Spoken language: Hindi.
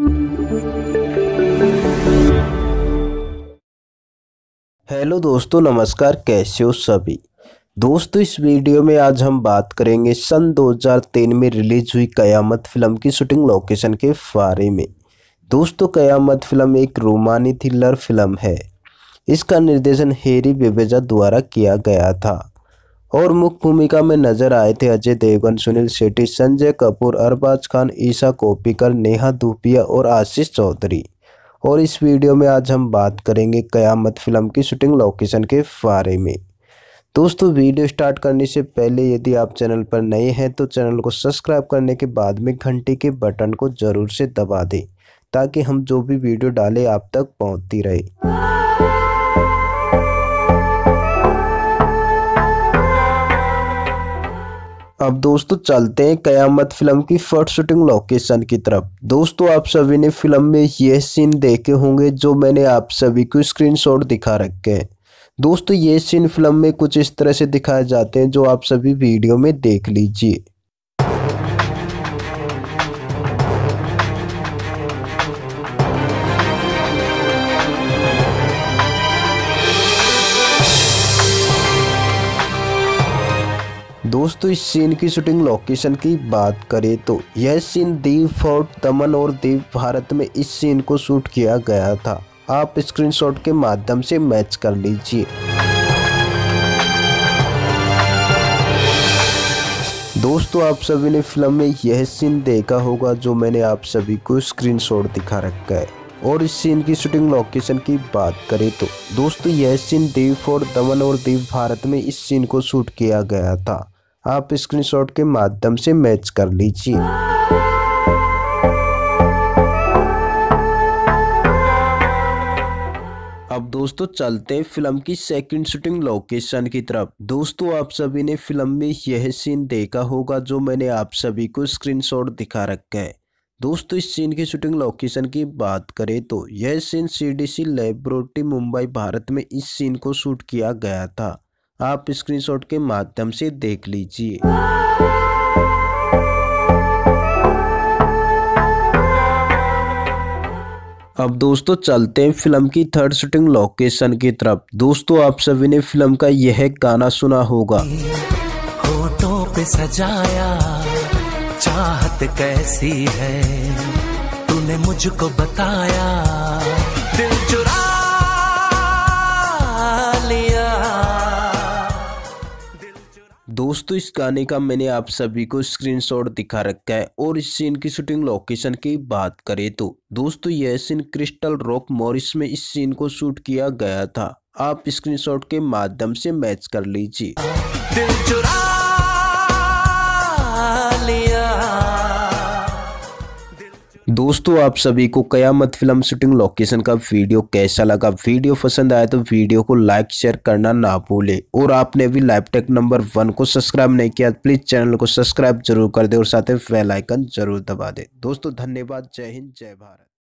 हेलो दोस्तों, नमस्कार। कैसे हो सभी दोस्तों। इस वीडियो में आज हम बात करेंगे सन 2003 में रिलीज हुई कयामत फिल्म की शूटिंग लोकेशन के बारे में। दोस्तों, कयामत फिल्म एक रोमानी थ्रिलर फिल्म है। इसका निर्देशन हैरी बेवेजा द्वारा किया गया था और मुख्य भूमिका में नजर आए थे अजय देवगन, सुनील शेट्टी, संजय कपूर, अरबाज खान, ईशा कोप्पिकर, नेहा धूपिया और आशीष चौधरी। और इस वीडियो में आज हम बात करेंगे कयामत फिल्म की शूटिंग लोकेशन के बारे में। दोस्तों, वीडियो स्टार्ट करने से पहले यदि आप चैनल पर नए हैं तो चैनल को सब्सक्राइब करने के बाद में घंटी के बटन को जरूर से दबा दें ताकि हम जो भी वीडियो डालें आप तक पहुंचती रहे। अब दोस्तों चलते हैं कयामत फिल्म की फर्स्ट शूटिंग लोकेशन की तरफ। दोस्तों, आप सभी ने फिल्म में यह सीन देखे होंगे जो मैंने आप सभी को स्क्रीनशॉट दिखा रखे हैं। दोस्तों, ये सीन फिल्म में कुछ इस तरह से दिखाए जाते हैं जो आप सभी वीडियो में देख लीजिए। दोस्तों, इस सीन की शूटिंग लोकेशन की बात करें तो यह सीन दीव फोर्ट, दमन और दीव भारत में इस सीन को शूट किया गया था। आप स्क्रीनशॉट के माध्यम से मैच कर लीजिए। दोस्तों, आप सभी ने फिल्म में यह सीन देखा होगा जो मैंने आप सभी को स्क्रीनशॉट दिखा रखा है। और इस सीन की शूटिंग लोकेशन की बात करें तो दोस्तों यह सीन दीव फोर्ट, दमन और दीव भारत में इस सीन को शूट किया गया था। आप स्क्रीनशॉट के माध्यम से मैच कर लीजिए। अब दोस्तों चलते हैं फिल्म की सेकंड शूटिंग लोकेशन की तरफ। दोस्तों, आप सभी ने फिल्म में यह सीन देखा होगा जो मैंने आप सभी को स्क्रीनशॉट दिखा रखा है। दोस्तों, इस सीन की शूटिंग लोकेशन की बात करें तो यह scene CDC laboratory Mumbai Bharat में इस सीन को शूट किया गया था। आप स्क्रीनशॉट के माध्यम से देख लीजिए। अब दोस्तों चलते हैं फिल्म की थर्ड शूटिंग लोकेशन की तरफ। दोस्तों, आप सभी ने फिल्म का यह गाना सुना होगा। होठों पे सजाया चाहत कैसी है, तूने मुझको बताया, दिल चुरा लिया। दोस्तों, इस गाने का मैंने आप सभी को स्क्रीनशॉट दिखा रखा है। और इस सीन की शूटिंग लोकेशन की बात करें तो दोस्तों यह सीन क्रिस्टल रॉक मॉरिस में इस सीन को शूट किया गया था। आप स्क्रीनशॉट के माध्यम से मैच कर लीजिए। दिल चुरा लिया। दोस्तों, आप सभी को कयामत फिल्म शूटिंग लोकेशन का वीडियो कैसा लगा? वीडियो पसंद आया तो वीडियो को लाइक शेयर करना ना भूले। और आपने अभी लाइव टेक नंबर 1 को सब्सक्राइब नहीं किया प्लीज चैनल को सब्सक्राइब जरूर कर दे और साथ ही बेल आइकन जरूर दबा दे। दोस्तों धन्यवाद। जय हिंद, जय भारत।